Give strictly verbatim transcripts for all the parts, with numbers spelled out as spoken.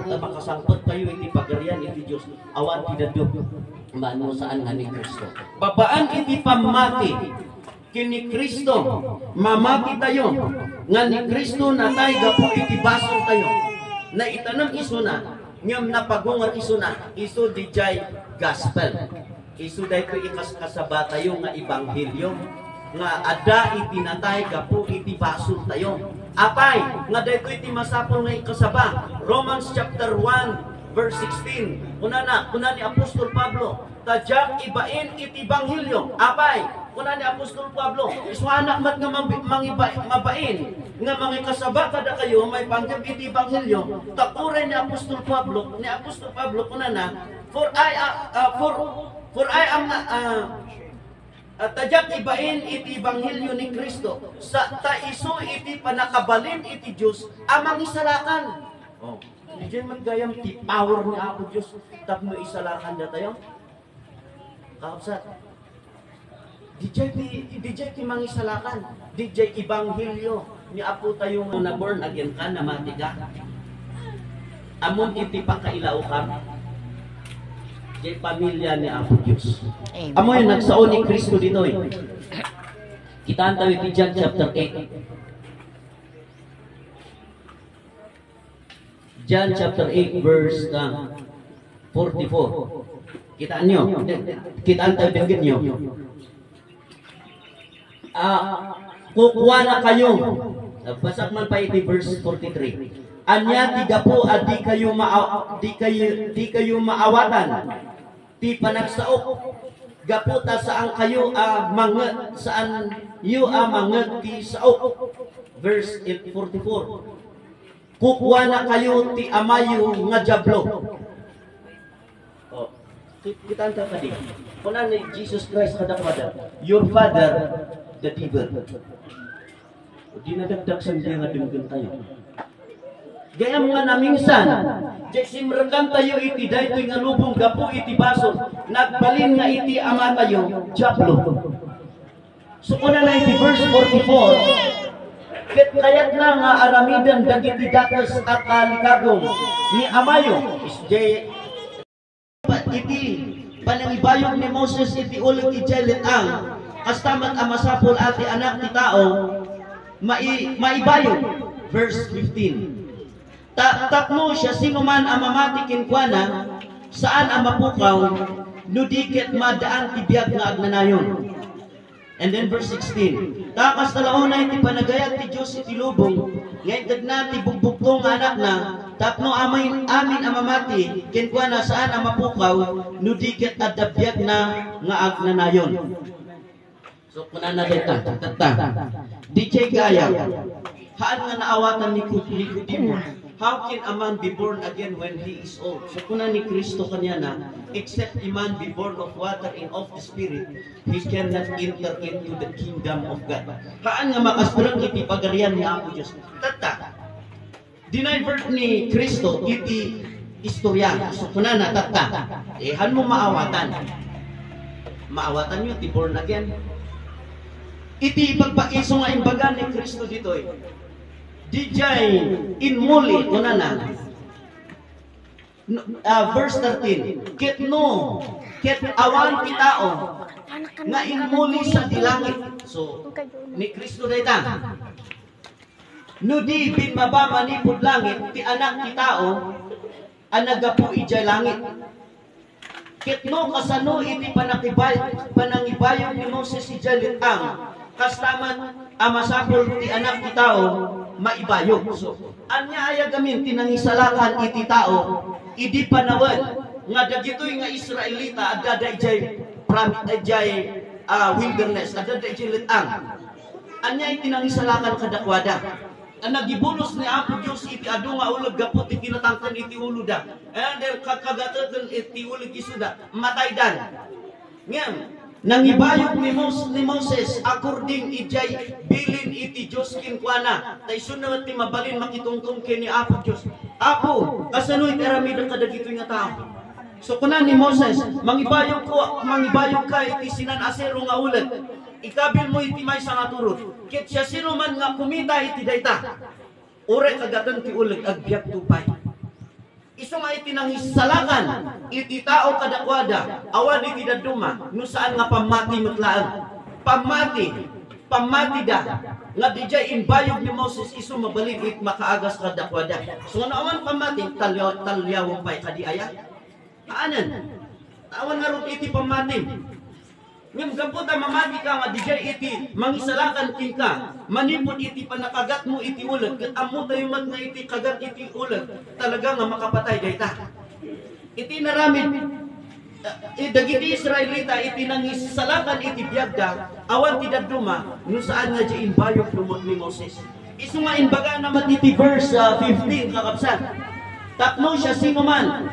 ta makasangpot kayo iti pagarian iti Dios awan ti dadto mano saan nga ni Kristo. Babaan iti pamati kini Kristo mamati tayo nga ni Kristo natay gapu iti basol tayo na itanam isuna ngem napagungar isuna isu dijay gospel isu daytoy ikas kasaba tayo nga ebanghelyo nga ada itinatay gapu iti basol tayo apay nga daytoy iti masapol nga ikasaba Romans chapter one verse sixteen kuna na kuna ni Apostol Pablo tajak ibain iti ebanghelyo apay kuna ni Apostol Pablo isuanak mat nga mangiba mabain nga mga kasaba kada kayo may panggap iti ebanghelyo tapuray ni Apostol Pablo ni Apostol Pablo kuna na for I uh, uh, for for I am uh, uh, tajak ibain iti ebanghelyo ni Kristo sa taiso iti panakabalin iti Dios amang isalakan. Oh, diyan man gayam ti power ni Apo Dios tapno isalakan da tayo. Kaapsat. D J ti D J ti mangisalakan, D J ebanghelyo ni Apo tayo na born again ka na mati ka. Amon iti pakailaw ka. Di pamilya ni Apo Dios. Amo yung nagsaon ni Kristo dito eh. Kita antaw iti John chapter eight. John chapter eight verse uh, forty-four. Kita nyo. Kita antaw bigyan nyo. Ah, kukuha na kayo. Basak man pa iti verse forty-three. Anya tiga po at di kayo maaw, di kayo di kayo maawatan. Ti panagsaok gaputa saan kayo a uh, mga saan yu a uh, mga ti saok. Verse forty-four. Kukuha na kayo ti amayo nga jablo. Oh, kita anta kadi. Kuna ni Jesus Christ kadakwada. Your father the devil. Di nadagdag sa diya nga dimgen tayo. Gaya mga namingsan, di simrekan tayo iti daytoy nga lubong gapu iti basol, nagbalin nga iti ama tayo, jablo. So kuna na iti verse forty-four, ket kayat na nga aramidan dagiti datos at kalikagong ni amayo, isjay iti panangibayog ni Moses iti ulit ijelit ang kastamat amasapol ati anak ti tao, mai, maibayog. Verse fifteen. Tapno siya sino man ang mamatikin kwa na saan ang mapukaw nudikit madaan tibiyag nga agnanayon. And then verse sixteen. Takas talaon na iti panagayat ti Diyos iti lubong ngayon na ti bugbugtong anak na tapno amin, amin ang mamati kinkwa na saan ang mapukaw nudikit at dabiyag na nga agnanayon. So kuna na dita tata D J Gaya haan nga naawatan ni Nicodemo. How can a man be born again when he is old? So kuna ni Kristo kanya na, except a man be born of water and of the Spirit, he cannot enter into the kingdom of God. Haan nga makasturang iti pagarian ni Apo Diyos. Tata, dinivert ni Kristo iti istorya. So kuna na tata, eh han mo maawatan. Maawatan nyo, ti born again. Iti ipagpaiso nga imbagan ni Kristo dito eh. D J inmuli kuna na uh, verse thirteen ket no ket awan ti tao nga inmuli sa dilangit. So ni Kristo dayta no di bin mababa ni pud langit ti anak ti tao ang nagapu ijay langit. Ket no kasano iti panakibay panangibayog ni Moses ijay litang kastamat amasapol ti anak ti tao maibayog. So, anya aya gamin tinangisalakan iti tao, idi panawad nga dagitoy nga Israelita adda dayjay pram dayjay uh, wilderness adda dayjay litang. Anya itinangisalakan kadakwada. Ang nagibulos ni Apo Dios iti adu nga ulog gapot iti kinatangkan iti uluda. And then kakagatan iti ulog isuda mataydan. Ngem nangibayog ni Moses, ni Moses according ijay bilin iti Dios kinkwana tay sunod ti mabalin makitungtong kini Apo Dios. Apo kasano iti aramid kadagitoy nga tao. So kuna ni Moses mangibayog ko mangibayog ka iti sinan asero nga ulet. Ikabil mo iti may nga turot. Ket siya sino man nga kumita iti dayta. Ore kagatan ti ulet agbiag tupay. Iso nga iti nangisalakan, iti tao kadakwada, awan iti daduma, no saan nga pamati matlaan. Pamati, pamati da, nga dijay imbayog ni Moses, iso mabalik it makaagas kadakwada. So nga naman pamati, talyaw, talyawang pa'y kadiaya. Aanan, awan nga rin iti pamati. Ngam gamputa mamati ka nga dijay iti mangisalakan king ka, manipod iti panakagat mo iti ulag, kat amo tayo mat nga iti kagat iti ulag, talaga nga makapatay dayta. Iti naramid, uh, dagiti Israelita iti nangisalakan iti biyagda, awan ti daduma, no saan nga di imbayog lumot ni Moses. Isu nga inbaga naman iti verse uh, fifteen kakapsan. Tapno siya sino man,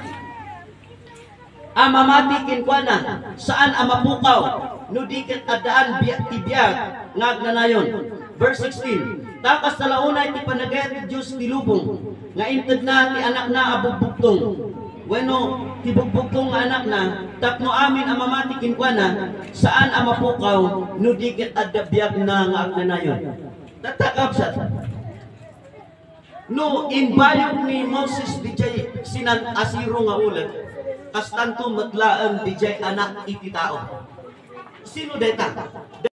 amamati kinkwana, saan amapukaw, no diket adaan biyak tibiyag, ngagnanayon. Verse sixteen, takas talaunay ti panagayat ti Diyos ti lubong, nga inted na ti anak na abugbugtong. Bueno, ti bugbugtong nga anak na, tapno amin amamati kinkwana, saan amapukaw, no diket adda biyak na ngagnanayon. Tatakapsat. No, inbayog ni Moses dijay sinan asiro nga ulag, kas tanto matlaan dijay anak iti tao. Sino deta?